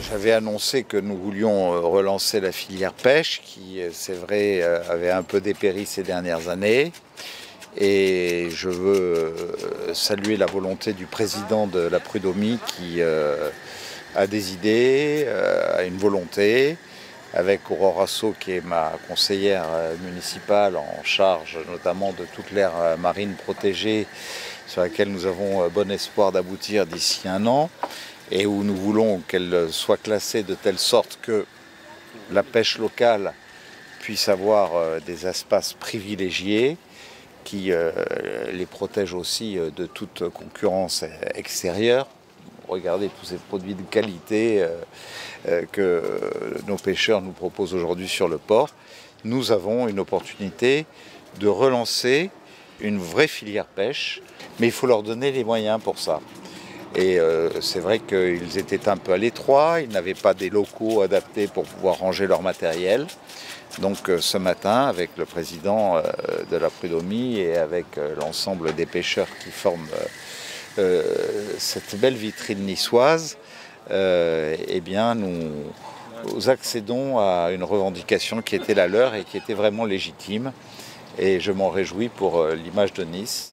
J'avais annoncé que nous voulions relancer la filière pêche qui, c'est vrai, avait un peu dépéri ces dernières années. Et je veux saluer la volonté du président de la Prud'homie qui a des idées, a une volonté, avec Aurore Asso qui est ma conseillère municipale en charge notamment de toute l'aire marine protégée sur laquelle nous avons bon espoir d'aboutir d'ici un an et où nous voulons qu'elle soit classée de telle sorte que la pêche locale puisse avoir des espaces privilégiés qui les protègent aussi de toute concurrence extérieure. Regardez tous ces produits de qualité que nos pêcheurs nous proposent aujourd'hui sur le port. Nous avons une opportunité de relancer une vraie filière pêche, mais il faut leur donner les moyens pour ça. Et c'est vrai qu'ils étaient un peu à l'étroit, ils n'avaient pas des locaux adaptés pour pouvoir ranger leur matériel. Donc ce matin, avec le président de la Prud'homie et avec l'ensemble des pêcheurs qui forment cette belle vitrine niçoise, eh bien nous accédons à une revendication qui était la leur et qui était vraiment légitime. Et je m'en réjouis pour l'image de Nice.